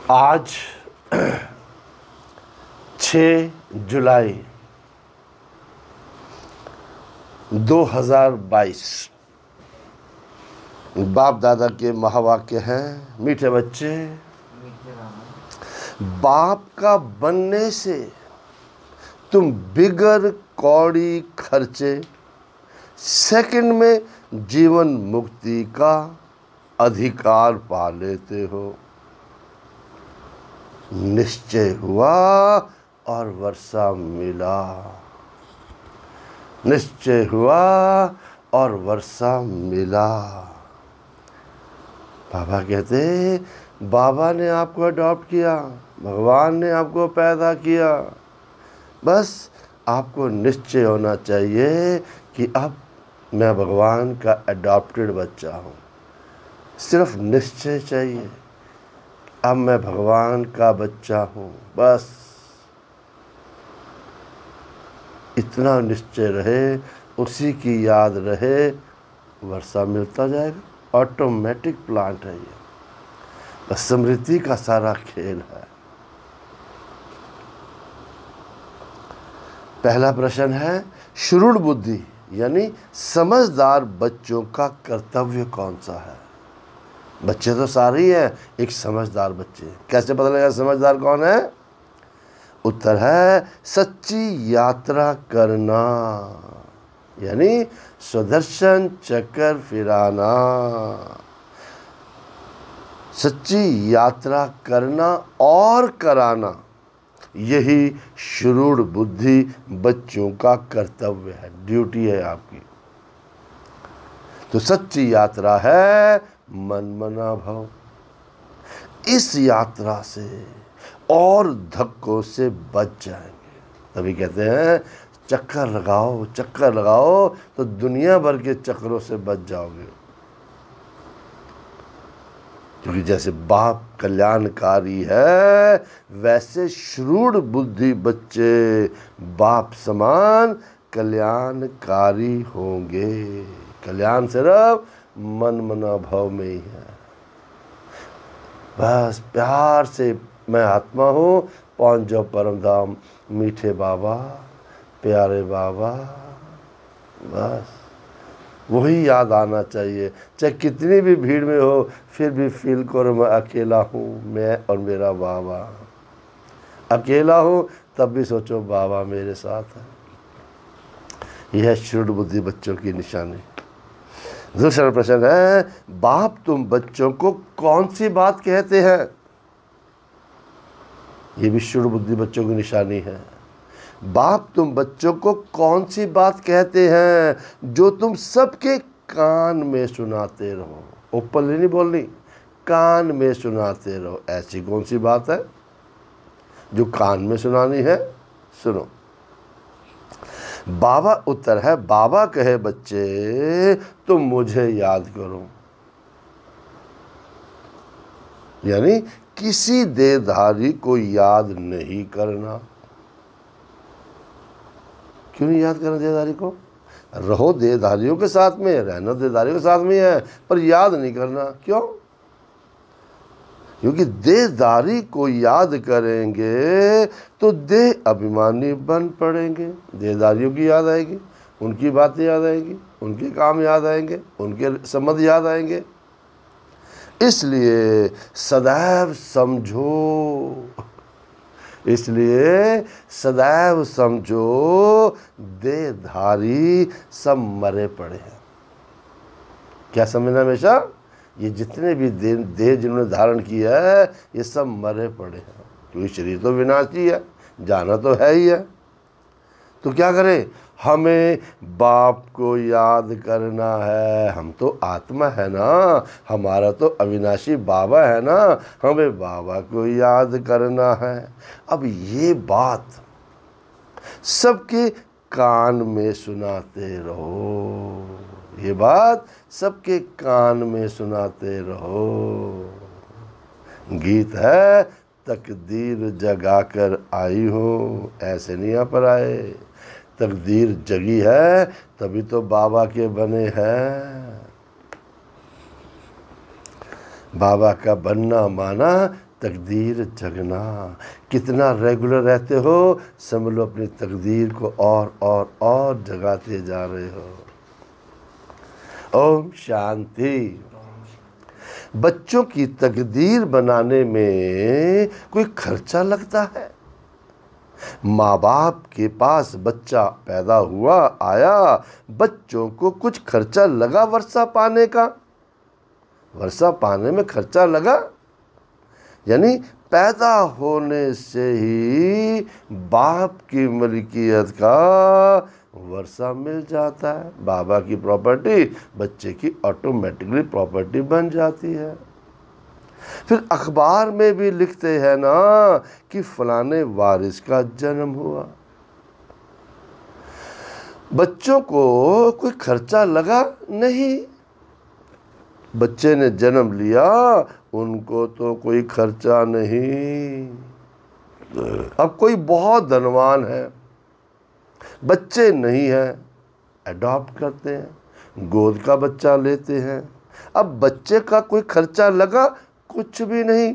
आज 6 जुलाई 2022 बाप दादा के महावाक्य हैं। मीठे बच्चे, बाप का बनने से तुम बिगर कौड़ी खर्चे सेकंड में जीवन मुक्ति का अधिकार पा लेते हो। निश्चय हुआ और वर्षा मिला। निश्चय हुआ और वर्षा मिला। बाबा कहते, बाबा ने आपको अडॉप्ट किया, भगवान ने आपको पैदा किया। बस आपको निश्चय होना चाहिए कि अब मैं भगवान का अडॉप्टेड बच्चा हूँ। सिर्फ निश्चय चाहिए, अब मैं भगवान का बच्चा हूँ। बस इतना निश्चय रहे, उसी की याद रहे, वर्षा मिलता जाएगा। ऑटोमेटिक प्लांट है ये, बस स्मृति का सारा खेल है। पहला प्रश्न है, श्रूण बुद्धि यानी समझदार बच्चों का कर्तव्य कौन सा है? बच्चे तो सारे ही हैं, एक समझदार बच्चे। कैसे पता लगेगा समझदार कौन है? उत्तर है सच्ची यात्रा करना, यानी सुदर्शन चक्र फिराना। सच्ची यात्रा करना और कराना, यही श्रूण बुद्धि बच्चों का कर्तव्य है, ड्यूटी है आपकी। तो सच्ची यात्रा है मनमना भव। इस यात्रा से और धक्कों से बच जाएंगे। तभी कहते हैं चक्कर लगाओ, चक्कर लगाओ तो दुनिया भर के चक्रों से बच जाओगे। क्योंकि जैसे बाप कल्याणकारी है, वैसे श्रूण बुद्धि बच्चे बाप समान कल्याणकारी होंगे। कल्याण सिर्फ मनमना भाव में ही है। बस प्यार से मैं आत्मा हूँ, पहुँच जाओ परम धाम। मीठे बाबा, प्यारे बाबा, बस वही याद आना चाहिए। चाहे कितनी भी भीड़ में हो, फिर भी फील करो मैं अकेला हूँ, मैं और मेरा बाबा। अकेला हूँ तब भी सोचो बाबा मेरे साथ है। यह श्रूण बुद्धि बच्चों की निशानी। दूसरा प्रश्न है, बाप तुम बच्चों को कौन सी बात कहते हैं? ये भी श्रूण बुद्धि बच्चों की निशानी है। बाप तुम बच्चों को कौन सी बात कहते हैं जो तुम सबके कान में सुनाते रहो? ओपनली नहीं बोलनी, कान में सुनाते रहो। ऐसी कौन सी बात है जो कान में सुनानी है? सुनो। बाबा उत्तर है, बाबा कहे बच्चे तुम मुझे याद करो। यानी किसी देहधारी को याद नहीं करना। क्यों नहीं याद करना देहधारी को? रहो देहधारियों के साथ में, रहना देहधारियों के साथ में है, पर याद नहीं करना। क्यों? क्योंकि देहधारी को याद करेंगे तो देह अभिमानी बन पड़ेंगे। देहधारियों की याद आएगी, उनकी बातें याद आएंगी, उनके काम याद आएंगे, उनके संबंध याद आएंगे। इसलिए सदैव समझो, इसलिए सदैव समझो देहधारी सब मरे पड़े हैं। क्या समझना? हमेशा ये जितने भी देह जिन्होंने धारण किया है, ये सब मरे पड़े हैं। क्योंकि शरीर तो विनाशी है, जाना तो है ही है। तो क्या करें? हमें बाप को याद करना है। हम तो आत्मा है ना, हमारा तो अविनाशी बाबा है ना, हमें बाबा को याद करना है। अब ये बात सबके कान में सुनाते रहो। ये बात सबके कान में सुनाते रहो। गीत है, तकदीर जगाकर आई हो, ऐसे नहीं आ पर आए। तकदीर जगी है तभी तो बाबा के बने हैं। बाबा का बनना माना तकदीर जगना। कितना रेगुलर रहते हो, समझ लो अपनी तकदीर को और जगाते जा रहे हो। ओम शांति। बच्चों की तकदीर बनाने में कोई खर्चा लगता है? माँ बाप के पास बच्चा पैदा हुआ, आया, बच्चों को कुछ खर्चा लगा वर्षा पाने का? वर्षा पाने में खर्चा लगा? यानी पैदा होने से ही बाप की मलकियत का वर्षा मिल जाता है। बाबा की प्रॉपर्टी बच्चे की ऑटोमेटिकली प्रॉपर्टी बन जाती है। फिर अखबार में भी लिखते हैं ना कि फलाने वारिस का जन्म हुआ। बच्चों को कोई खर्चा लगा नहीं। बच्चे ने जन्म लिया, उनको तो कोई खर्चा नहीं। अब कोई बहुत धनवान है, बच्चे नहीं हैं, अडॉप्ट करते हैं, गोद का बच्चा लेते हैं। अब बच्चे का कोई खर्चा लगा? कुछ भी नहीं।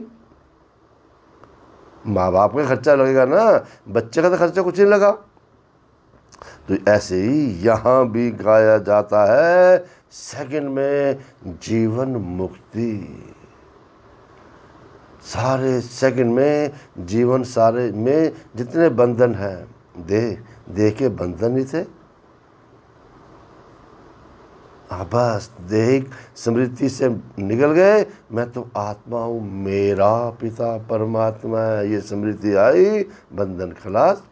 माँ बाप का खर्चा लगेगा ना, बच्चे का तो खर्चा कुछ नहीं लगा। तो ऐसे ही यहाँ भी गाया जाता है, सेकंड में जीवन मुक्ति। सारे सेकंड में जीवन, सारे में जितने बंधन हैं, देह के बंधन ही थे। बस देहिक स्मृति से निकल गए, मैं तो आत्मा हूँ, मेरा पिता परमात्मा है, ये स्मृति आई, बंधन खलास,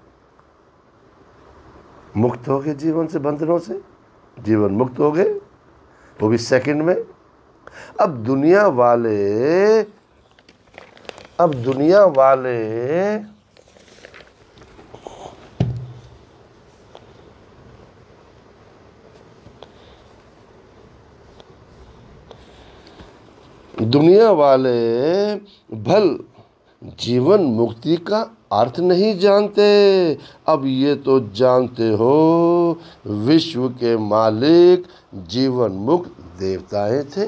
मुक्त हो गए जीवन से, बंधनों से जीवन मुक्त हो गए, वो भी सेकंड में। अब दुनिया वाले भल जीवन मुक्ति का अर्थ नहीं जानते। अब ये तो जानते हो, विश्व के मालिक जीवन मुक्त देवताएं थे।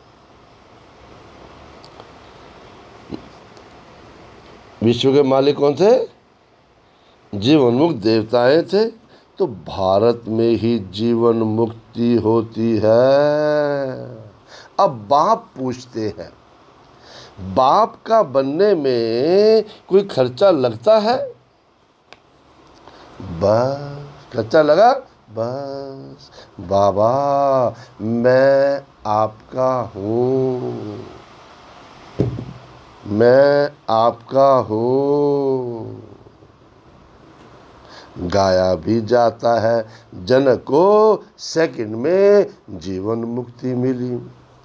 विश्व के मालिक कौन थे? जीवन मुक्त देवताएं थे। तो भारत में ही जीवन मुक्ति होती है। अब बाप पूछते हैं, बाप का बनने में कोई खर्चा लगता है? बस खर्चा लगा, बस बाबा मैं आपका हूँ, मैं आपका हूँ। गाया भी जाता है, जनक को सेकंड में जीवन मुक्ति मिली।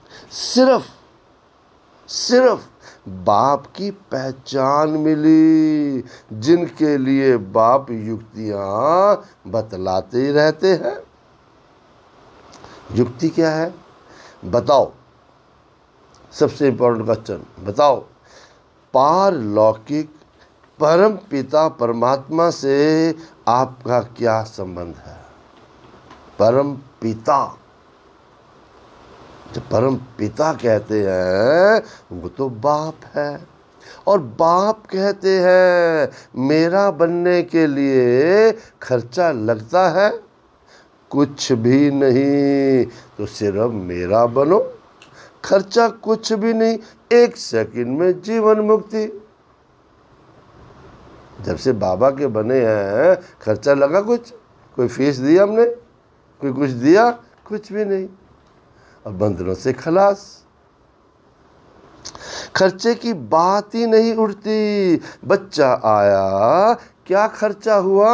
सिर्फ बाप की पहचान मिली, जिनके लिए बाप युक्तियां बतलाते ही रहते हैं। युक्ति क्या है बताओ? सबसे इंपॉर्टेंट क्वेश्चन बताओ, पारलौकिक परम पिता परमात्मा से आपका क्या संबंध है? परम पिता, जो परम पिता कहते हैं वो तो बाप है। और बाप कहते हैं मेरा बनने के लिए खर्चा लगता है? कुछ भी नहीं। तो सिर्फ मेरा बनो, खर्चा कुछ भी नहीं, एक सेकंड में जीवन मुक्ति। जब से बाबा के बने हैं खर्चा लगा कुछ? कोई फीस दी हमने? कोई कुछ दिया? कुछ भी नहीं। अब बंधनों से खलास, खर्चे की बात ही नहीं उठती। बच्चा आया, क्या खर्चा हुआ?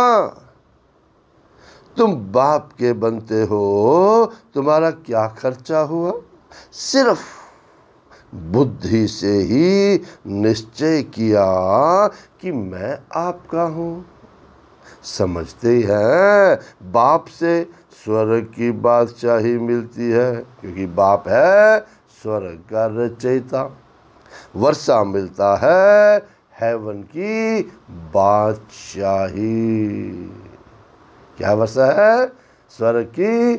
तुम बाप के बनते हो, तुम्हारा क्या खर्चा हुआ? सिर्फ बुद्धि से ही निश्चय किया कि मैं आपका हूँ। समझते हैं बाप से स्वर्ग की बादशाही मिलती है, क्योंकि बाप है स्वर्ग का रचयिता। वर्षा मिलता है हेवन की बादशाही। क्या वर्षा है? स्वर्ग की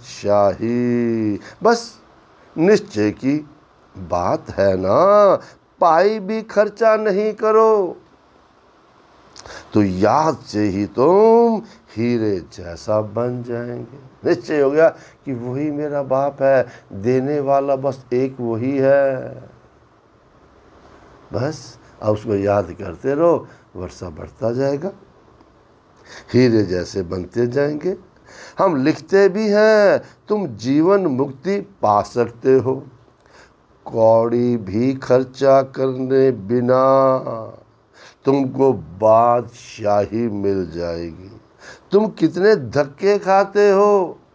बादशाही। बस निश्चय की बात है ना। पाई भी खर्चा नहीं करो तो याद से ही तुम हीरे जैसा बन जाएंगे। निश्चय हो गया कि वही मेरा बाप है, देने वाला बस एक वही है। बस अब उसको याद करते रहो, वर्षा बढ़ता जाएगा, हीरे जैसे बनते जाएंगे। हम लिखते भी हैं तुम जीवन मुक्ति पा सकते हो, कौड़ी भी खर्चा करने बिना तुमको बादशाही मिल जाएगी। तुम कितने धक्के खाते हो।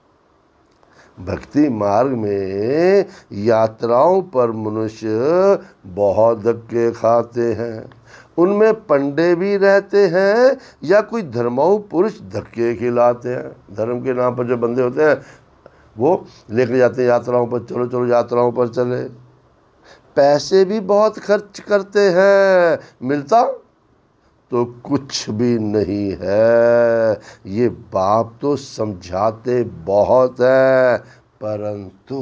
भक्ति मार्ग में यात्राओं पर मनुष्य बहुत धक्के खाते हैं। उनमें पंडे भी रहते हैं या कोई धर्माऊ पुरुष धक्के खिलाते हैं। धर्म के नाम पर जो बंदे होते हैं वो लेकर जाते हैं यात्राओं पर, चलो चलो यात्राओं पर चले। पैसे भी बहुत खर्च करते हैं, मिलता तो कुछ भी नहीं है। ये बाप तो समझाते बहुत है, परंतु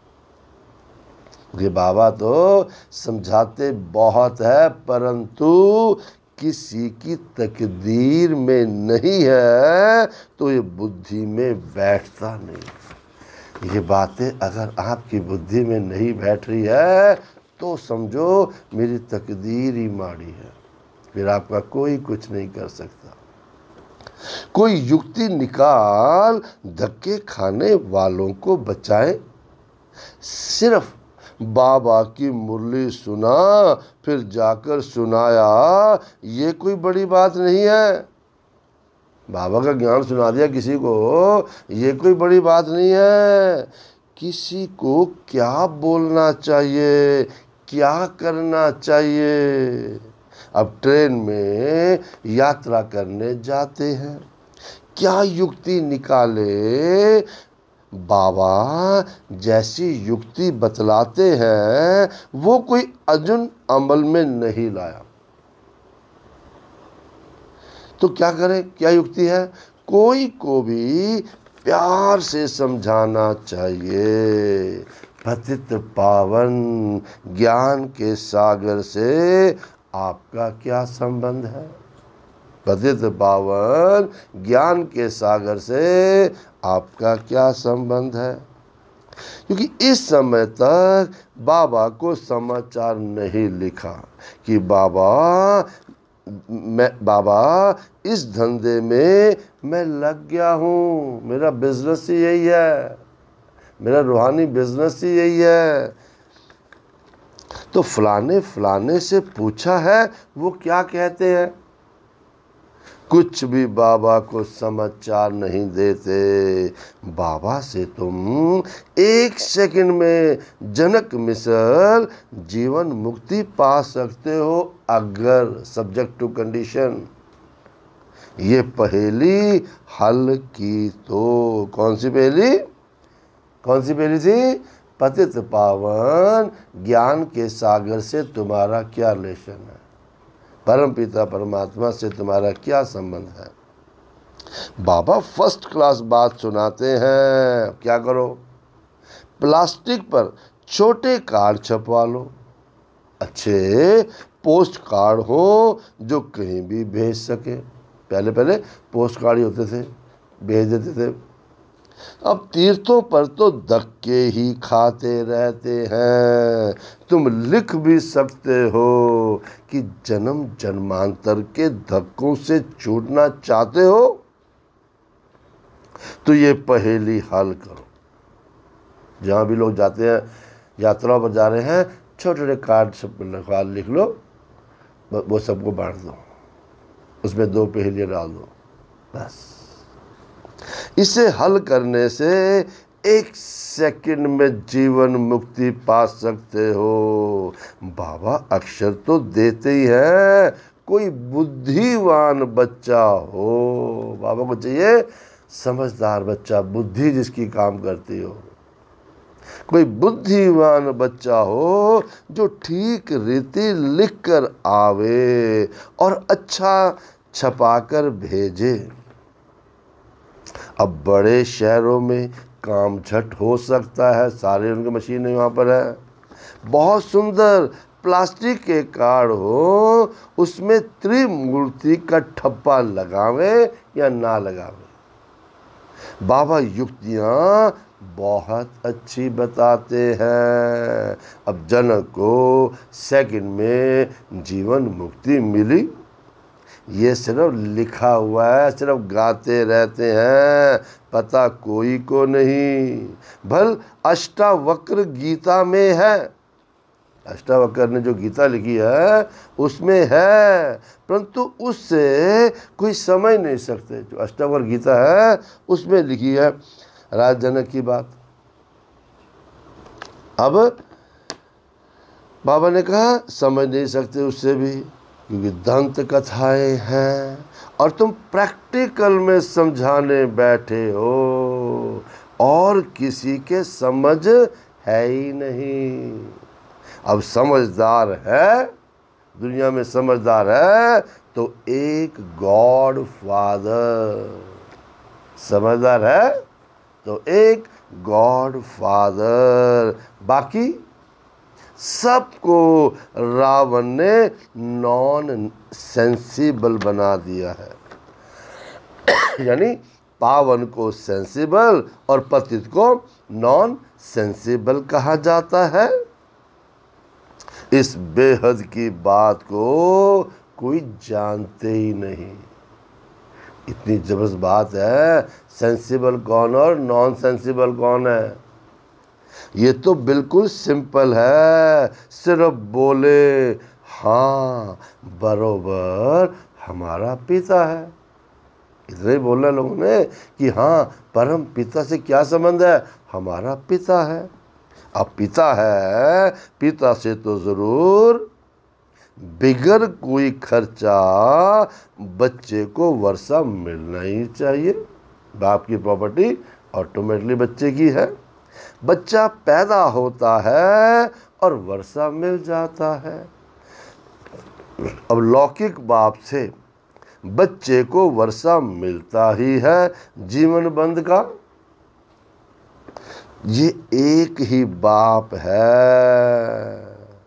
ये बाबा तो समझाते बहुत है, परंतु किसी की तकदीर में नहीं है तो ये बुद्धि में बैठता नहीं। ये बातें अगर आपकी बुद्धि में नहीं बैठ रही है तो समझो मेरी तकदीर ही माड़ी है, फिर आपका कोई कुछ नहीं कर सकता। कोई युक्ति निकाल धक्के खाने वालों को बचाए। सिर्फ बाबा की मुरली सुना फिर जाकर सुनाया, ये कोई बड़ी बात नहीं है। बाबा का ज्ञान सुना दिया किसी को, ये कोई बड़ी बात नहीं है। किसी को क्या बोलना चाहिए, क्या करना चाहिए। अब ट्रेन में यात्रा करने जाते हैं, क्या युक्ति निकाले। बाबा जैसी युक्ति बतलाते हैं वो कोई अर्जुन अमल में नहीं लाया तो क्या करें, क्या युक्ति है। कोई को भी प्यार से समझाना चाहिए। पतित पावन ज्ञान के सागर से आपका क्या संबंध है। पतित पावन ज्ञान के सागर से आपका क्या संबंध है। क्योंकि इस समय तक बाबा को समाचार नहीं लिखा कि बाबा इस धंधे में मैं लग गया हूँ, मेरा बिजनेस ही यही है, मेरा रूहानी बिजनेस ही यही है। तो फलाने से पूछा है, वो क्या कहते हैं। कुछ भी बाबा को समाचार नहीं देते। बाबा से तुम 1 सेकंड में जनक मिसल जीवन मुक्ति पा सकते हो, अगर सब्जेक्ट टू कंडीशन। ये पहेली हल की तो कौन सी पहेली थी। पतित पावन ज्ञान के सागर से तुम्हारा क्या रिलेशन है, परम पिता परमात्मा से तुम्हारा क्या संबंध है। बाबा फर्स्ट क्लास बात सुनाते हैं। क्या करो, प्लास्टिक पर छोटे कार्ड छपवा लो, अच्छे पोस्ट कार्ड हो जो कहीं भी भेज सके। पहले पोस्ट कार्ड ही होते थे, भेज देते थे। अब तीर्थों पर तो धक्के ही खाते रहते हैं। तुम लिख भी सकते हो कि जन्म जन्मांतर के धक्कों से छूटना चाहते हो तो ये पहेली हल करो। जहाँ भी लोग जाते हैं, यात्राओं पर जा रहे हैं, छोटे छोटे कार्ड सब लिख लो, वो सबको बांट दो, उसमें 2 पहेलियाँ डाल दो, बस। इसे हल करने से 1 सेकंड में जीवन मुक्ति पा सकते हो। बाबा अक्षर तो देते ही हैं, कोई बुद्धिवान बच्चा हो। बाबा को चाहिए समझदार बच्चा, बुद्धि जिसकी काम करती हो। कोई बुद्धिमान बच्चा हो जो ठीक रीति लिख कर आवे और अच्छा छपाकर भेजे। अब बड़े शहरों में काम झट हो सकता है, सारे उनके मशीनें वहाँ पर है, बहुत सुंदर प्लास्टिक के कार्ड हो, उसमें त्रिमूर्ति का ठप्पा लगावे या ना लगावे। बाबा युक्तियाँ बहुत अच्छी बताते हैं। अब जनक को सेकंड में जीवन मुक्ति मिली, ये सिर्फ लिखा हुआ है, सिर्फ गाते रहते हैं, पता कोई को नहीं। भल अष्टावक्र गीता में है, अष्टावक्र ने जो गीता लिखी है उसमें है, परंतु उससे कोई समझ नहीं सकते। जो अष्टावक्र गीता है उसमें लिखी है राज जनक की बात। अब बाबा ने कहा समझ नहीं सकते उससे भी, क्योंकि दंत कथाएं हैं और तुम प्रैक्टिकल में समझाने बैठे हो और किसी के समझ है ही नहीं। अब समझदार है, दुनिया में समझदार है तो एक गॉड फादर, समझदार है तो एक गॉड फादर, बाकी सबको रावण ने नॉन सेंसिबल बना दिया है। यानी पावन को सेंसिबल और पतित को नॉन सेंसिबल कहा जाता है। इस बेहद की बात को कोई जानते ही नहीं। इतनी जबरदस्त बात है, सेंसिबल कौन और नॉन सेंसिबल कौन है, ये तो बिल्कुल सिंपल है। सिर्फ बोले हाँ बरोबर हमारा पिता है, इतना ही बोलना लोगों ने कि हाँ परम पिता से क्या संबंध है, हमारा पिता है। अब पिता है, पिता से तो ज़रूर बिगर कोई खर्चा बच्चे को वर्षा मिलना ही चाहिए। बाप की प्रॉपर्टी ऑटोमेटिकली बच्चे की है, बच्चा पैदा होता है और वर्षा मिल जाता है। अब लौकिक बाप से बच्चे को वर्षा मिलता ही है, जीवन बंध का ये एक ही बाप है।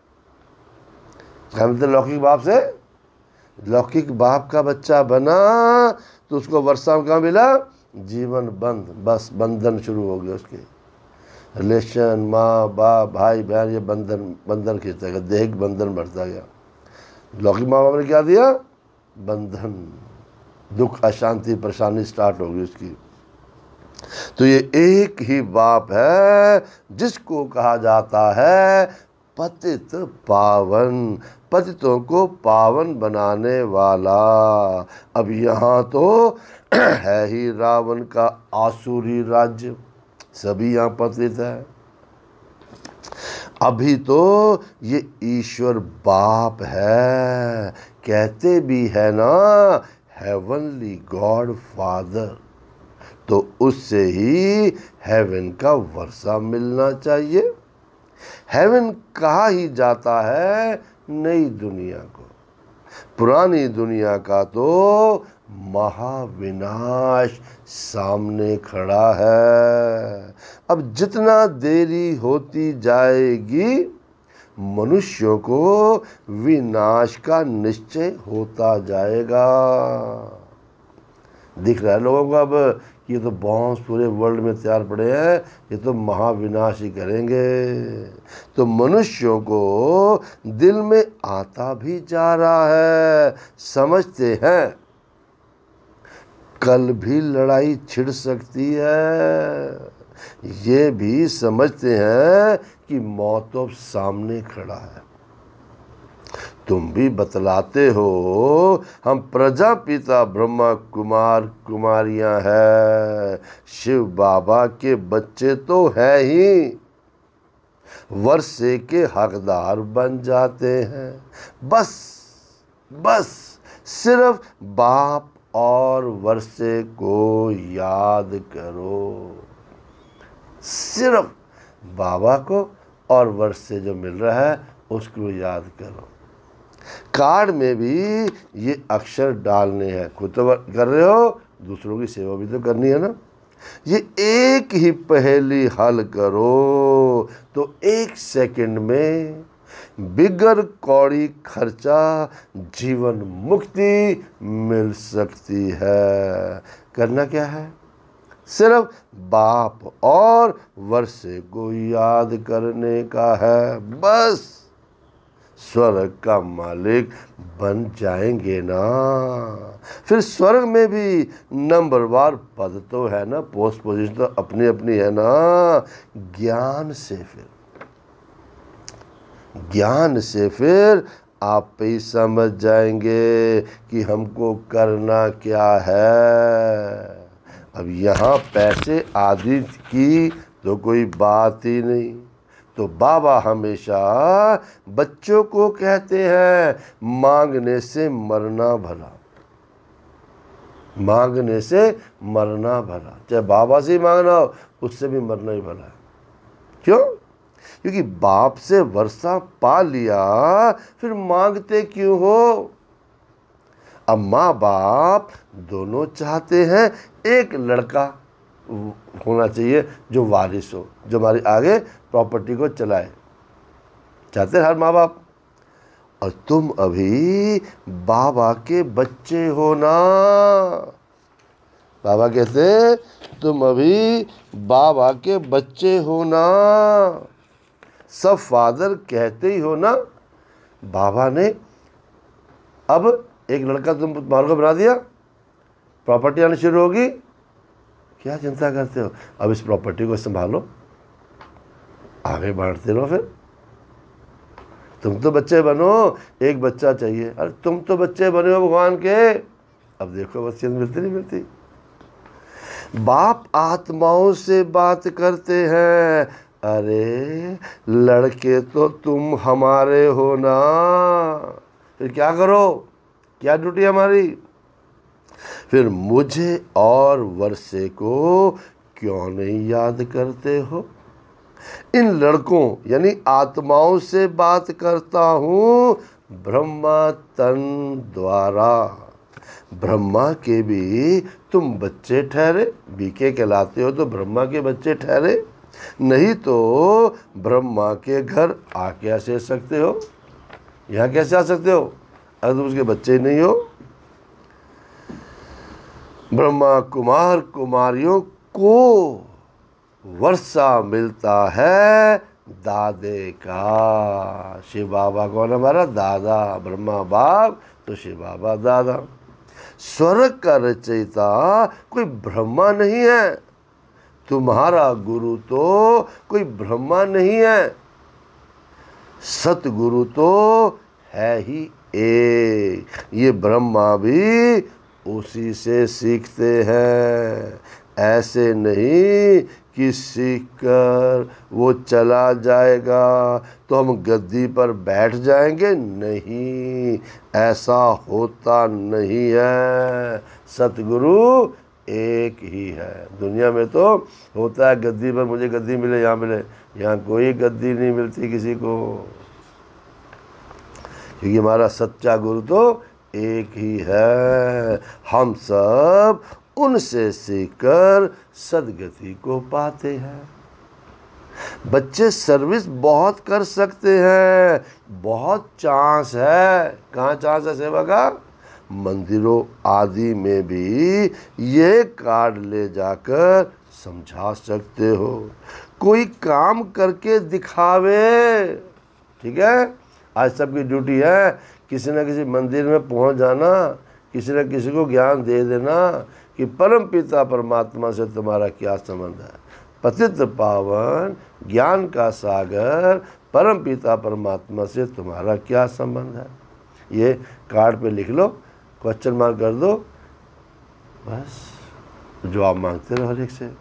क्या मतलब लौकिक बाप से? लौकिक बाप का बच्चा बना तो उसको वर्षा में कहाँ मिला, जीवन बंध, बस बंधन शुरू हो गया उसके रिलेशन, माँ बाप भाई बहन, ये बंधन खींचता गया, देहिक बंधन बढ़ता गया। लौकिक माँ बाप ने क्या दिया, बंधन, दुख अशांति परेशानी स्टार्ट हो गई उसकी। तो ये एक ही बाप है जिसको कहा जाता है पतित पावन, पतितों को पावन बनाने वाला। अब यहाँ तो है ही रावण का आसुरी राज्य, सभी यहाँ पतित है। अभी तो ये ईश्वर बाप है, कहते भी है ना हेवनली गॉड फादर, तो उससे ही हेवन का वर्षा मिलना चाहिए। हेवन कहा ही जाता है नई दुनिया को, पुरानी दुनिया का तो महाविनाश सामने खड़ा है। अब जितना देरी होती जाएगी मनुष्यों को विनाश का निश्चय होता जाएगा। दिख रहा है लोगों को अब ये तो बॉम्ब्स पूरे वर्ल्ड में तैयार पड़े हैं, ये तो महाविनाश ही करेंगे। तो मनुष्यों को दिल में आता भी जा रहा है, समझते हैं कल भी लड़ाई छिड़ सकती है, ये भी समझते हैं कि मौत तो सामने खड़ा है। तुम भी बतलाते हो हम प्रजापिता ब्रह्मा कुमार कुमारियां हैं, शिव बाबा के बच्चे तो है ही, वर्षे के हकदार बन जाते हैं। बस सिर्फ बाप और वर्षे को याद करो, सिर्फ बाबा को और वर्षे जो मिल रहा है उसको याद करो। कार्ड में भी ये अक्षर डालने हैं, खुद तो कर रहे हो, दूसरों की सेवा भी तो करनी है ना। ये एक ही पहेली हल करो तो 1 सेकंड में बिगर कौड़ी खर्चा जीवन मुक्ति मिल सकती है। करना क्या है? सिर्फ बाप और वर्षे को याद करने का है, बस स्वर्ग का मालिक बन जाएंगे ना। फिर स्वर्ग में भी नंबरवार पद तो है ना, पोस्ट पोजीशन तो अपनी अपनी है ना। ज्ञान से फिर आप ही समझ जाएंगे कि हमको करना क्या है। अब यहाँ पैसे आदि की तो कोई बात ही नहीं। तो बाबा हमेशा बच्चों को कहते हैं, मांगने से मरना भला, मांगने से मरना भला। चाहे बाबा से ही मांगना हो, उससे भी मरना ही भला है। क्यों? क्योंकि बाप से वर्षा पा लिया, फिर मांगते क्यों हो? अब माँ बाप दोनों चाहते हैं एक लड़का होना चाहिए जो वारिस हो, जो हमारी आगे प्रॉपर्टी को चलाए, चाहते हैं हर माँ बाप। और तुम अभी बाबा के बच्चे हो ना। बाबा कहते तुम अभी बाबा के बच्चे हो ना। सब फादर कहते ही हो ना। बाबा ने अब एक लड़का तुम्हारे को बना दिया, प्रॉपर्टी आनी शुरू होगी, क्या चिंता करते हो? अब इस प्रॉपर्टी को संभालो, आगे बढ़ते रहो। फिर तुम तो बच्चे बनो, एक बच्चा चाहिए। अरे तुम तो बच्चे बने हो भगवान के। अब देखो वसीयत मिलती नहीं मिलती। बाप आत्माओं से बात करते हैं, अरे लड़के तो तुम हमारे हो ना। फिर क्या करो? क्या ड्यूटी हमारी? फिर मुझे और वर्षे को क्यों नहीं याद करते हो? इन लड़कों यानी आत्माओं से बात करता हूँ ब्रह्मा तन द्वारा। ब्रह्मा के भी तुम बच्चे ठहरे, बीके कहलाते हो तो ब्रह्मा के बच्चे ठहरे, नहीं तो ब्रह्मा के घर आ कैसे सकते हो? यहाँ कैसे आ सकते हो अगर तुम उसके बच्चे ही नहीं हो? ब्रह्मा कुमार कुमारियों को वर्षा मिलता है दादे का। शिव बाबा कौन हमारा दादा? ब्रह्मा बाप तो शिव बाबा दादा। स्वर्ग का रचयिता कोई ब्रह्मा नहीं है, तुम्हारा गुरु तो कोई ब्रह्मा नहीं है, सतगुरु तो है ही एक। ये ब्रह्मा भी उसी से सीखते हैं, ऐसे नहीं कि सीख कर वो चला जाएगा तो हम गद्दी पर बैठ जाएंगे, नहीं, ऐसा होता नहीं है। सतगुरु एक ही है। दुनिया में तो होता है गद्दी पर मुझे गद्दी मिले, यहाँ मिले, यहाँ कोई गद्दी नहीं मिलती किसी को, क्योंकि हमारा सच्चा गुरु तो एक ही है। हम सब उनसे सीखकर सदगति को पाते हैं। बच्चे सर्विस बहुत कर सकते हैं, बहुत चांस है। कहाँ चांस है सेवा का? मंदिरों आदि में भी ये कार्ड ले जाकर समझा सकते हो। कोई काम करके दिखावे, ठीक है? आज सबकी ड्यूटी है किसी न किसी मंदिर में पहुंच जाना, किसी न किसी को ज्ञान दे देना कि परम पिता परमात्मा से तुम्हारा क्या संबंध है। पतित पावन ज्ञान का सागर परम पिता परमात्मा से तुम्हारा क्या संबंध है? ये कार्ड पे लिख लो, क्वेश्चन मार्क कर दो, बस जवाब मांगते रहो हर एक से।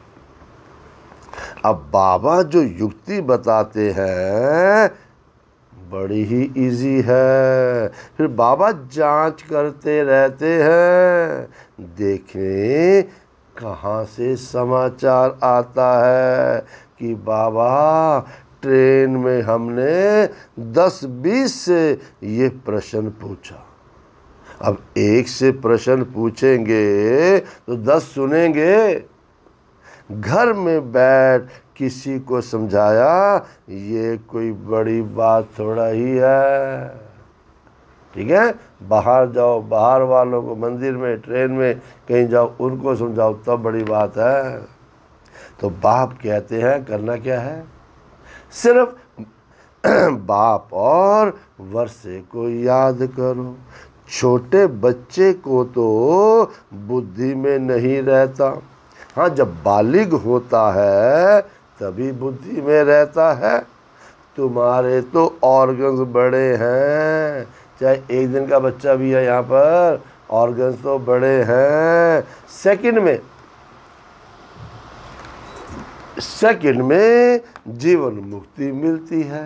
अब बाबा जो युक्ति बताते हैं बड़ी ही इजी है। फिर बाबा जांच करते रहते हैं, देखें कहाँ से समाचार आता है कि बाबा ट्रेन में हमने 10-20 से ये प्रश्न पूछा। अब एक से प्रश्न पूछेंगे तो 10 सुनेंगे। घर में बैठ किसी को समझाया, ये कोई बड़ी बात थोड़ा ही है। ठीक है, बाहर जाओ, बाहर वालों को, मंदिर में, ट्रेन में कहीं जाओ, उनको समझाओ, तब बड़ी बात है। तो बाप कहते हैं करना क्या है, सिर्फ बाप और वर्षे को याद करो। छोटे बच्चे को तो बुद्धि में नहीं रहता, हाँ जब बालिग होता है तभी बुद्धि में रहता है। तुम्हारे तो ऑर्गन्स बड़े हैं, चाहे एक दिन का बच्चा भी है यहाँ पर, ऑर्गन्स तो बड़े हैं। सेकंड में जीवन मुक्ति मिलती है।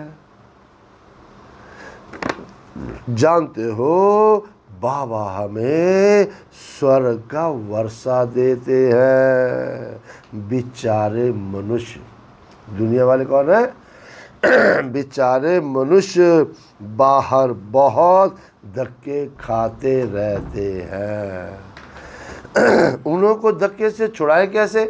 जानते हो बाबा हमें स्वर्ग का वर्षा देते हैं। बेचारे मनुष्य, दुनिया वाले कौन है, बेचारे मनुष्य बाहर बहुत धक्के खाते रहते हैं। उन्हों को धक्के से छुड़ाए कैसे?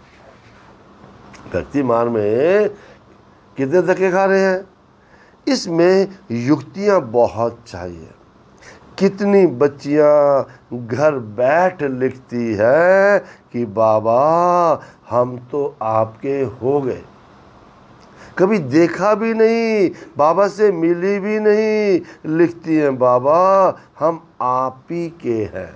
भक्ति मार्ग में कितने धक्के खा रहे हैं, इसमें युक्तियां बहुत चाहिए। कितनी बच्चियां घर बैठ लिखती है कि बाबा हम तो आपके हो गए, कभी देखा भी नहीं, बाबा से मिली भी नहीं, लिखती हैं बाबा हम आप ही के हैं,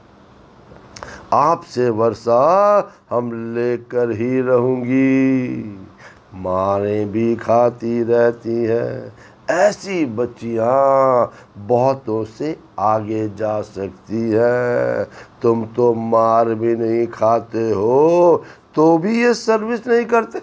आपसे वर्षा हम लेकर ही रहूंगी। मारें भी खाती रहती हैं। ऐसी बच्चियां बहुतों से आगे जा सकती है। तुम तो मार भी नहीं खाते हो तो भी ये सर्विस नहीं करते।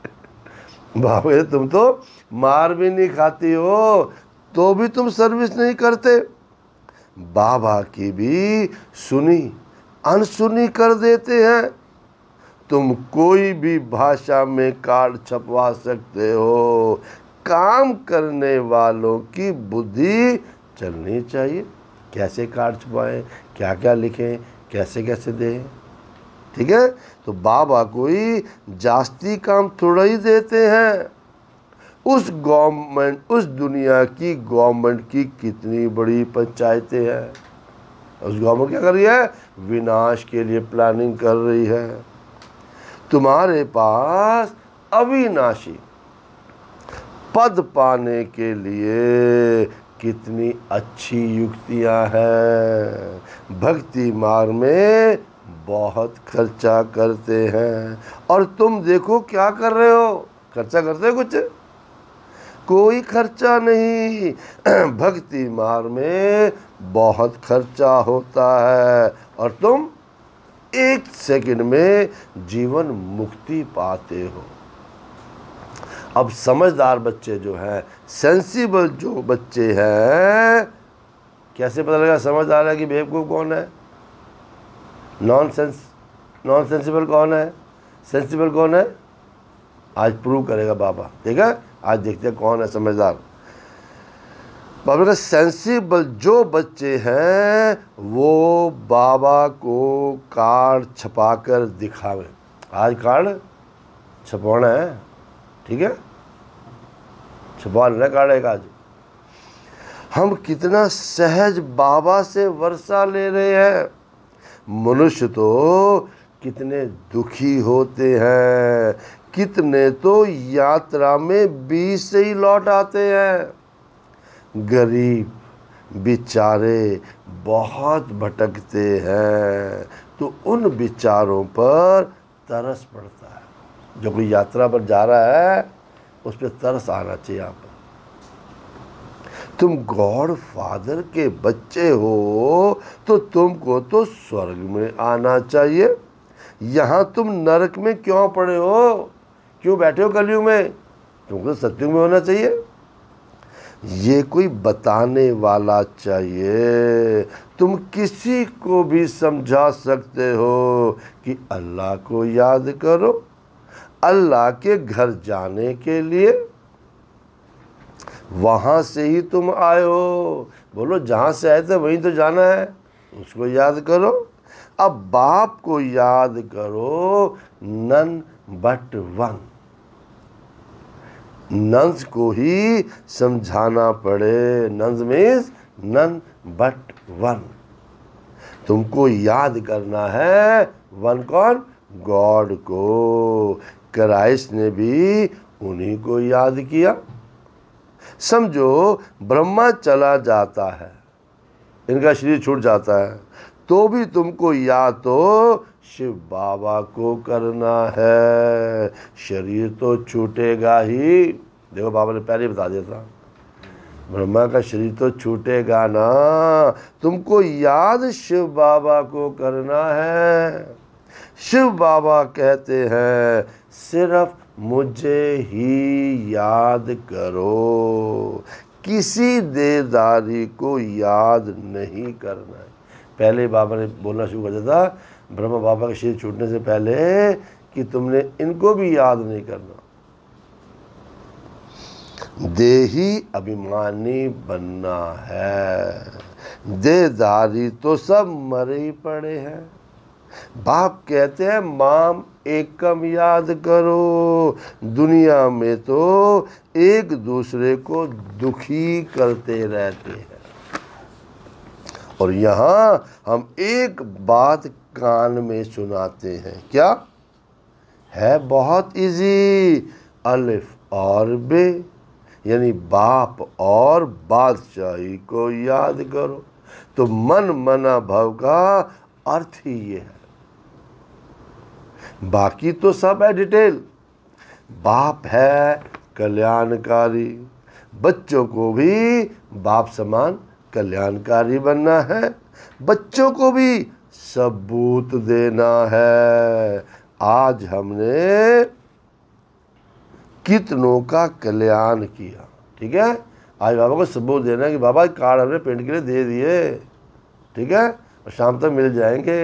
बाबा तुम तो मार भी नहीं खाती हो तो भी तुम सर्विस नहीं करते। बाबा की भी सुनी अनसुनी कर देते हैं। तुम कोई भी भाषा में कार्ड छपवा सकते हो, काम करने वालों की बुद्धि चलनी चाहिए। कैसे कार्ड छपवाएं, क्या क्या लिखें, कैसे कैसे दें। ठीक है, तो बाबा कोई जास्ती काम थोड़ा ही देते हैं। उस गवर्नमेंट, उस दुनिया की गवर्नमेंट की कितनी बड़ी पंचायतें हैं, उस गवर्नमेंट क्या कर रही है, विनाश के लिए प्लानिंग कर रही है। तुम्हारे पास अविनाशी पद पाने के लिए कितनी अच्छी युक्तियां हैं। भक्ति मार्ग में बहुत खर्चा करते हैं और तुम देखो क्या कर रहे हो, खर्चा करते हो कुछ, कोई खर्चा नहीं। भक्ति मार्ग में बहुत खर्चा होता है और तुम 1 सेकंड में जीवन मुक्ति पाते हो। अब समझदार बच्चे जो हैं, सेंसिबल जो बच्चे हैं, कैसे पता लगा समझदार है कि बेवकूफ़ कौन है, नॉन सेंसिबल कौन है, सेंसिबल कौन है, आज प्रूव करेगा बाबा। ठीक है, आज देखते हैं कौन है समझदार। बाबा का सेंसिबल जो बच्चे हैं वो बाबा को कार्ड छपाकर दिखावे। आज कार्ड छपवाना है, ठीक है, छपवा लेना कार्ड एक आज। हम कितना सहज बाबा से वर्षा ले रहे हैं। मनुष्य तो कितने दुखी होते हैं, कितने तो यात्रा में बीच से ही लौट आते हैं। गरीब बेचारे बहुत भटकते हैं, तो उन बेचारों पर तरस पड़ता है। जो कोई यात्रा पर जा रहा है उस पर तरस आना चाहिए। आप तुम गॉड फादर के बच्चे हो तो तुमको तो स्वर्ग में आना चाहिए। यहाँ तुम नरक में क्यों पड़े हो, क्यों बैठे हो कलयुग में, तुमको सत्युग में होना चाहिए। ये कोई बताने वाला चाहिए। तुम किसी को भी समझा सकते हो कि अल्लाह को याद करो। अल्लाह के घर जाने के लिए वहाँ से ही तुम आए हो। बोलो जहाँ से आए थे वहीं तो जाना है, उसको याद करो। अब बाप को याद करो, नन बट वन। नंस को ही समझाना पड़े। Nuns means none but one. तुमको याद करना है वन कौन? गॉड को। क्राइस्ट ने भी उन्हीं को याद किया। समझो ब्रह्मा चला जाता है, इनका शरीर छूट जाता है, तो भी तुमको याद तो शिव बाबा को करना है। शरीर तो छूटेगा ही। देखो बाबा ने पहले ही बता दिया था, ब्रह्मा का शरीर तो छूटेगा ना, तुमको याद शिव बाबा को करना है। शिव बाबा कहते हैं सिर्फ मुझे ही याद करो, किसी देदारी को याद नहीं करना है। पहले बाबा ने बोलना शुरू कर दिया था ब्रह्मा बाबा के शरीर छूटने से पहले कि तुमने इनको भी याद नहीं करना। देही अभिमानी बनना है, देदारी तो सब मरे ही पड़े हैं। बाप कहते हैं माम एकम याद करो। दुनिया में तो एक दूसरे को दुखी करते रहते हैं, और यहाँ हम एक बात कान में सुनाते हैं। क्या है? बहुत इजी। अलिफ और बे, यानी बाप और बादशाही को याद करो। तो मन मना भव का अर्थ ही ये है, बाकी तो सब है डिटेल। बाप है कल्याणकारी, बच्चों को भी बाप समान कल्याणकारी बनना है, बच्चों को भी सबूत देना है। आज हमने कितनों का कल्याण किया, ठीक है। आज बाबा को सबूत देना है कि बाबा कार्ड हमने पेंट के लिए दे दिए, ठीक है, और शाम तक मिल जाएंगे।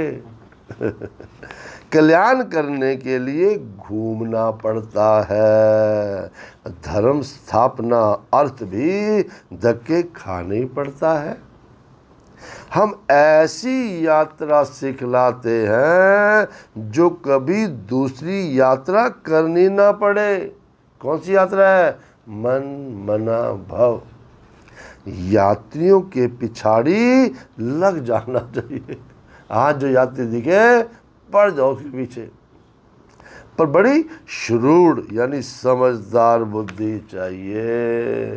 कल्याण करने के लिए घूमना पड़ता है। धर्म स्थापना अर्थ भी धक्के खाने ही पड़ता है। हम ऐसी यात्रा सिखलाते हैं जो कभी दूसरी यात्रा करनी ना पड़े। कौन सी यात्रा है? मन मना भव। यात्रियों के पिछाड़ी लग जाना चाहिए। आज जो यात्री दिखे पड़ जाओ उसके पीछे, पर बड़ी श्रूड यानी समझदार बुद्धि चाहिए।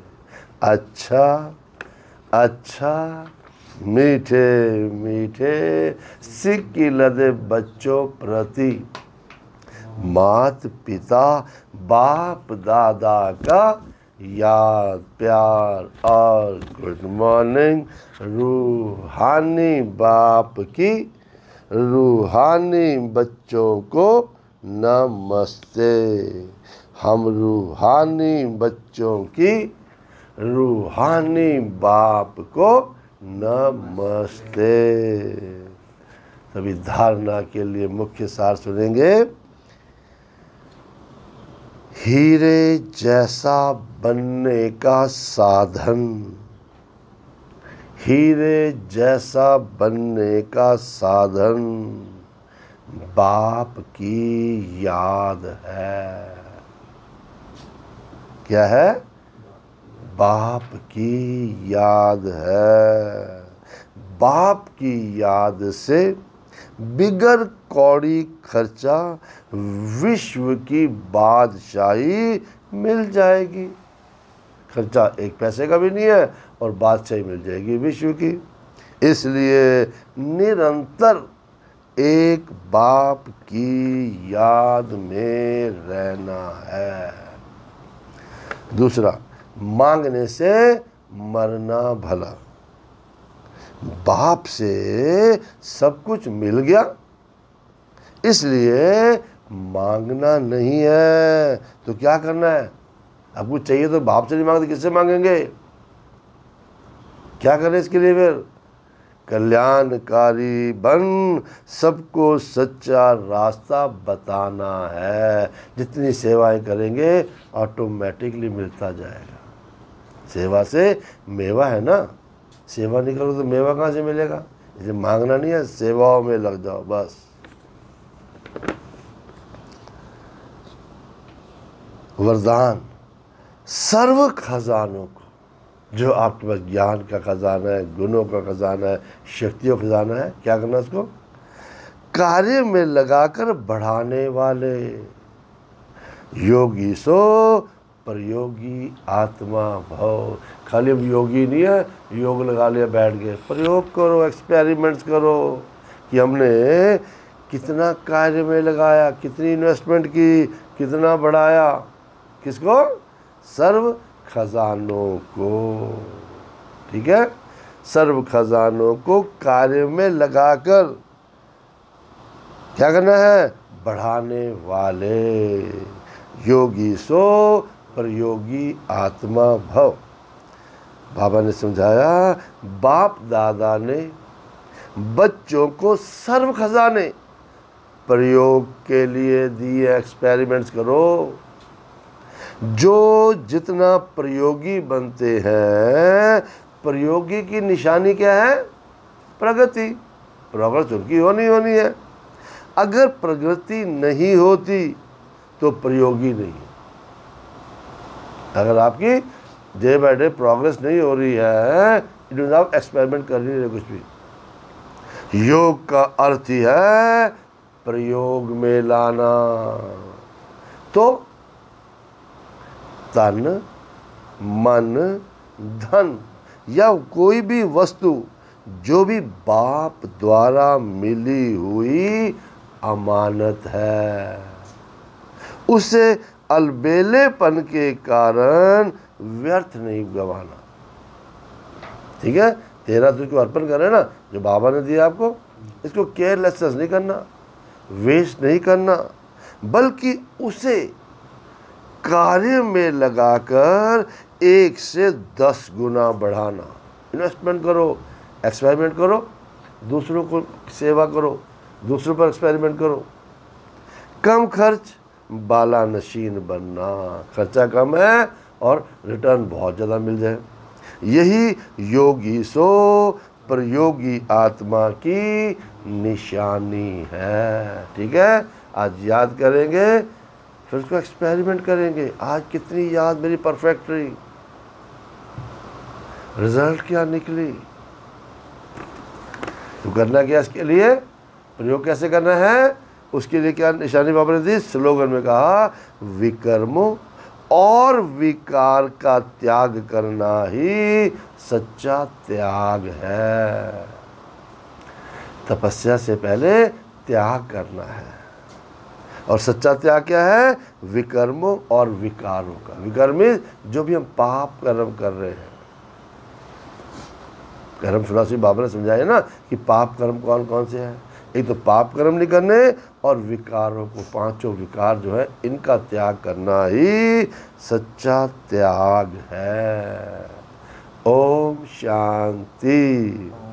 अच्छा मीठे मीठे सिक्की लदे बच्चों प्रति मात पिता बाप दादा का याद प्यार और गुड मॉर्निंग। रूहानी बाप की रूहानी बच्चों को नमस्ते। हम रूहानी बच्चों की रूहानी बाप को नमस्ते। तभी धारणा के लिए मुख्य सार सुनेंगे। हीरे जैसा बनने का साधन, हीरे जैसा बनने का साधन बाप की याद है। क्या है? बाप की याद है। बाप की याद से बिगर कौड़ी खर्चा विश्व की बादशाही मिल जाएगी। खर्चा एक पैसे का भी नहीं है और बादशाही मिल जाएगी विश्व की। इसलिए निरंतर एक बाप की याद में रहना है। दूसरा, मांगने से मरना भला। बाप से सब कुछ मिल गया, इसलिए मांगना नहीं है। तो क्या करना है? अब कुछ चाहिए तो बाप से नहीं मांगते, किससे मांगेंगे? क्या करें इसके लिए? फिर कल्याणकारी बन सबको सच्चा रास्ता बताना है। जितनी सेवाएं करेंगे ऑटोमेटिकली मिलता जाएगा। सेवा से मेवा है ना, सेवा नहीं करो तो मेवा कहाँ से मिलेगा? इसे मांगना नहीं है, सेवाओं में लग जाओ बस। वरदान, सर्व खजानों को, जो आपके पास ज्ञान का खजाना है, गुणों का खजाना है, शक्तियों का खजाना है, क्या करना उसको कार्य में लगाकर बढ़ाने वाले। योगी सो प्रयोगी आत्मा भव। खाली अब योगी नहीं है, योग लगा लिया बैठ गए। प्रयोग करो, एक्सपेरिमेंट्स करो कि हमने कितना कार्य में लगाया, कितनी इन्वेस्टमेंट की, कितना बढ़ाया। किसको? सर्व खजानों को। ठीक है, सर्व खजानों को कार्य में लगाकर क्या करना है? बढ़ाने वाले। योगी सो प्रयोगी आत्मा भव। बाबा ने समझाया, बाप दादा ने बच्चों को सर्व खजाने प्रयोग के लिए दिए। एक्सपेरिमेंट्स करो। जो जितना प्रयोगी बनते हैं, प्रयोगी की निशानी क्या है? प्रगति। प्रोग्रेस उनकी होनी है। अगर प्रगति नहीं होती तो प्रयोगी नहीं। अगर आपकी डे बाय डे प्रोग्रेस नहीं हो रही है, इट मींस आप एक्सपेरिमेंट कर नहीं रहे कुछ भी। योग का अर्थ ही है प्रयोग में लाना। तो तन, मन, धन या कोई भी वस्तु जो भी बाप द्वारा मिली हुई अमानत है, उसे अलबेलेपन के कारण व्यर्थ नहीं गवाना। ठीक है, तेरा तुझको अर्पण कर रहे ना, जो बाबा ने दिया आपको, इसको केयरलेसनेस नहीं करना, वेस्ट नहीं करना, बल्कि उसे कार्य में लगाकर 1 से 10 गुना बढ़ाना। इन्वेस्टमेंट करो, एक्सपेरिमेंट करो, दूसरों को सेवा करो, दूसरों पर एक्सपेरिमेंट करो। कम खर्च, बाला नशीन बनना। खर्चा कम है और रिटर्न बहुत ज़्यादा मिल जाए। यही योगी सो प्रयोगी आत्मा की निशानी है। ठीक है, आज याद करेंगे, फिर उसको एक्सपेरिमेंट करेंगे। आज कितनी याद मेरी परफेक्ट रही, रिजल्ट क्या निकली। तो करना क्या इसके लिए? प्रयोग कैसे करना है? उसके लिए क्या निशानी बाबा ने दी? स्लोगन में कहा, विकर्मों और विकार का त्याग करना ही सच्चा त्याग है। तपस्या से पहले त्याग करना है। और सच्चा त्याग क्या है? विकर्मों और विकारों का। विकर्म जो भी हम पाप कर्म कर रहे हैं। कर्म फिलॉसफी बाबा ने समझाया ना कि पाप कर्म कौन कौन से हैं। एक तो पाप कर्म नहीं करने, और विकारों को, 5 विकार जो है, इनका त्याग करना ही सच्चा त्याग है। ओम शांति।